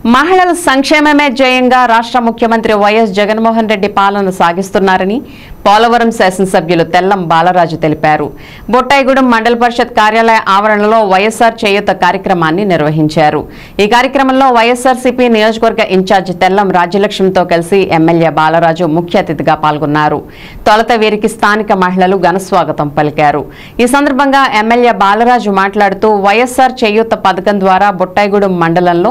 మహిళల సంక్షేమమే జయంగా రాష్ట్ర ముఖ్యమంత్రి వైఎస్ జగన్మోహన్ రెడ్డి పాలన సాగిస్తున్నారని పోలవరం శాసనసభ్యులు తెల్లం బాలరాజు తెలిపారు. బొట్టాయిగూడెం మండల పరిషత్ కార్యాలయ ఆవరణలో వైఎస్ఆర్ చేయూత కార్యక్రమాన్ని నిర్వహించారు. ఈ కార్యక్రమంలో వైఎస్ఆర్సీపీ నియోజకవర్గ ఇన్ఛార్జి తెల్లం రాజ్యలక్ష్మితో కలిసి ఎమ్మెల్యే బాలరాజు ముఖ్య అతిథిగా పాల్గొన్నారు. తొలుత వీరికి స్థానిక మహిళలు ఘనస్వాగతం పలికారు. ఈ సందర్భంగా ఎమ్మెల్యే బాలరాజు మాట్లాడుతూ వైఎస్ఆర్ చేయూత పథకం ద్వారా బొట్టాయిగూడెం మండలంలో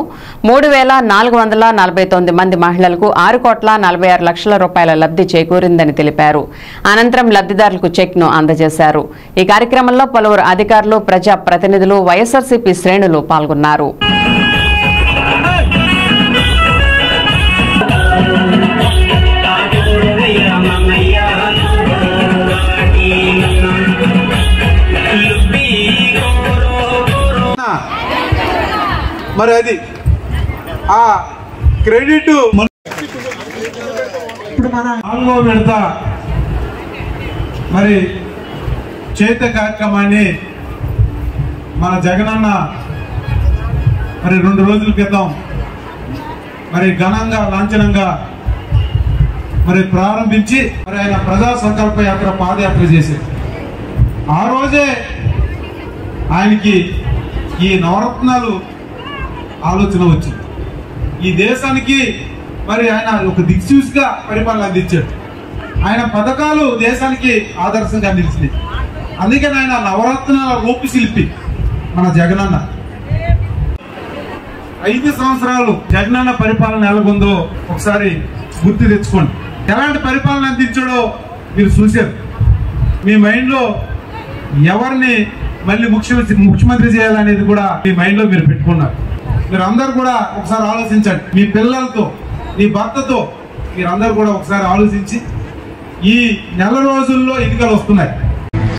3,449 మంది మహిళలకు 6,46,00,000 రూపాయల లబ్ధి చేకూరిందని తెలిపారు. అనంతరం లబ్ధిదారులకు చెక్ను అందజేశారు. ఈ కార్యక్రమంలో పలువురు అధికారులు, ప్రజా ప్రతినిధులు, వైఎస్ఆర్సీపీ శ్రేణులు పాల్గొన్నారు. మరి అది ఆ క్రెడిట్ ఇప్పుడు మన 4వ విడత మరి చేత కార్యక్రమాన్ని మన జగనన్న మరి 2 రోజుల క్రితం మరి ఘనంగా లాంఛనంగా మరి ప్రారంభించి మరి ఆయన ప్రజా సంకల్ప యాత్ర పాదయాత్ర చేశారు. ఆ రోజే ఆయనకి ఈ నవరత్నాలు ఆలోచన వచ్చింది. ఈ దేశానికి మరి ఆయన ఒక దిక్సూచిగా పరిపాలన అందించాడు. ఆయన పథకాలు దేశానికి ఆదర్శంగా నిలిచింది. అందుకని ఆయన నవరత్నాల రూపశిల్పి మన జగనన్న. 5 సంవత్సరాలు జగనన్న పరిపాలన ఎలాగుందో ఒకసారి గుర్తు తెచ్చుకోండి. ఎలాంటి పరిపాలన అందించాడో మీరు చూశారు. మీ మైండ్లో ఎవరిని మళ్ళీ ముఖ్యమంత్రి చేయాలనేది కూడా మీ మైండ్లో మీరు పెట్టుకున్నారు. మీరు అందరు కూడా ఒకసారి ఆలోచించండి. మీ పిల్లలతో, మీ భర్తతో మీరందరూ కూడా ఒకసారి ఆలోచించి ఈ నెల రోజుల్లో ఎన్నికలు వస్తున్నాయి.